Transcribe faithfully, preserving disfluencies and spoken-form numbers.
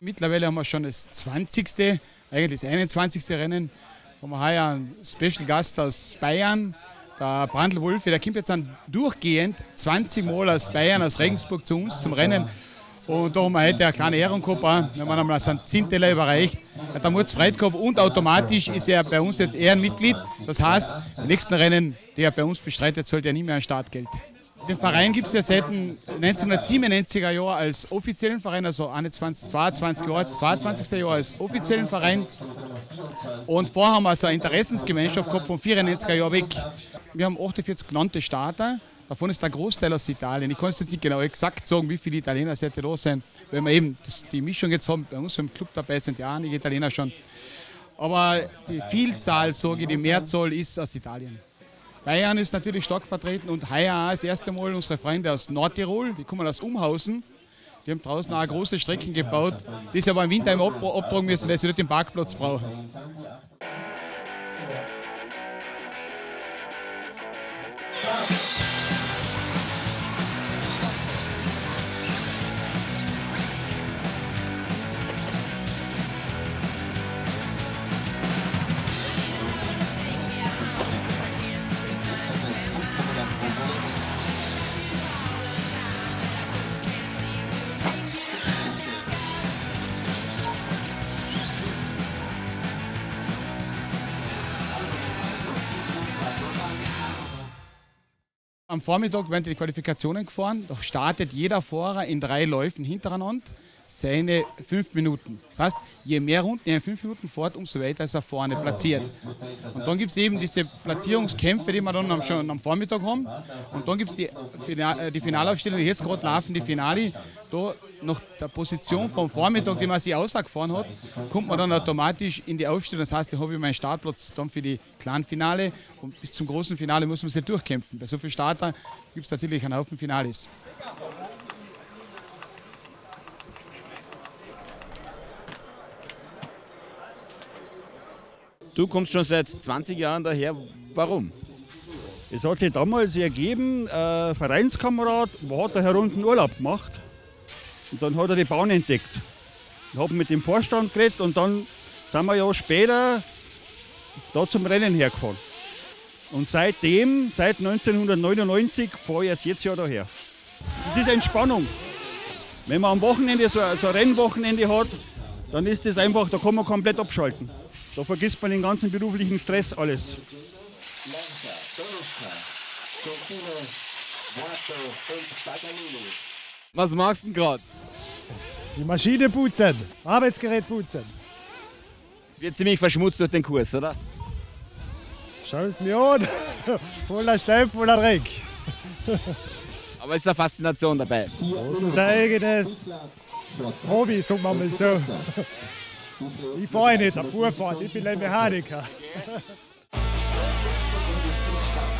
Mittlerweile haben wir schon das zwanzigste, eigentlich das einundzwanzigste Rennen. Da haben wir heuer einen Special Gast aus Bayern, der Brandl Wolfi. Der kommt jetzt dann durchgehend zwanzig Mal aus Bayern, aus Regensburg zu uns zum Rennen. Und da haben wir heute eine kleine Ehrung gehabt. Wir haben einmal so einen Zinteller überreicht. Er hat damals Freude gehabt und automatisch ist er bei uns jetzt Ehrenmitglied. Das heißt, die nächsten Rennen, die er bei uns bestreitet, sollte er nicht mehr ein Startgeld. Den Verein gibt es ja seit den neunzehnhundertsiebenundneunziger Jahren als offiziellen Verein, also einundzwanzig, zweiundzwanzig Jahre, das zweiundzwanzigste Jahr als offiziellen Verein. Und vorher haben wir so eine Interessensgemeinschaft gehabt von vierundneunziger Jahren weg. Wir haben achtundvierzig genannte Starter, davon ist der Großteil aus Italien. Ich kann es jetzt nicht genau exakt sagen, wie viele Italiener heute da sind, weil wir eben das, die Mischung jetzt haben. Bei uns im Club dabei sind ja einige Italiener schon. Aber die Vielzahl, sage ich, die Mehrzahl ist aus Italien. Bayern ist natürlich stark vertreten und heuer auch das erste Mal unsere Freunde aus Nordtirol, die kommen aus Umhausen. Die haben draußen auch große Strecken gebaut, die sie aber im Winter immer abtragen müssen, weil sie dort den Parkplatz brauchen. Am Vormittag werden die Qualifikationen gefahren. Da startet jeder Fahrer in drei Läufen hintereinander seine fünf Minuten. Das heißt, je mehr Runden er in fünf Minuten fährt, umso weiter ist er vorne platziert. Und dann gibt es eben diese Platzierungskämpfe, die wir dann am, schon am Vormittag haben. Und dann gibt es die, die Finalaufstellung, die jetzt gerade laufen, die Finale. Da nach der Position vom Vormittag, die man sich ausgefahren hat, kommt man dann automatisch in die Aufstellung. Das heißt, da habe ich meinen Startplatz dann für die kleinen Finale und bis zum großen Finale muss man sich durchkämpfen. Bei so vielen Starter gibt es natürlich einen Haufen Finales. Du kommst schon seit zwanzig Jahren daher. Warum? Es hat sich damals ergeben, ein Vereinskamerad hat da herunten Urlaub gemacht. Und dann hat er die Bahn entdeckt. Ich habe mit dem Vorstand geredet und dann sind wir ja später da zum Rennen hergefahren. Und seitdem, seit neunzehnhundertneunundneunzig, fahre ich jetzt jedes Jahr daher. Das ist Entspannung. Wenn man am Wochenende so, so ein Rennwochenende hat, dann ist das einfach, da kann man komplett abschalten. Da vergisst man den ganzen beruflichen Stress alles. Was machst du denn gerade? Die Maschine putzen, Arbeitsgerät putzen. Wird ziemlich verschmutzt durch den Kurs, oder? Schau es mir an, voller Stein, voller Dreck. Aber es ist eine Faszination dabei. Unser eigenes Hobby, sagen wir mal so. Ich fahre nicht, der Bub fährt, ich bin ein Mechaniker.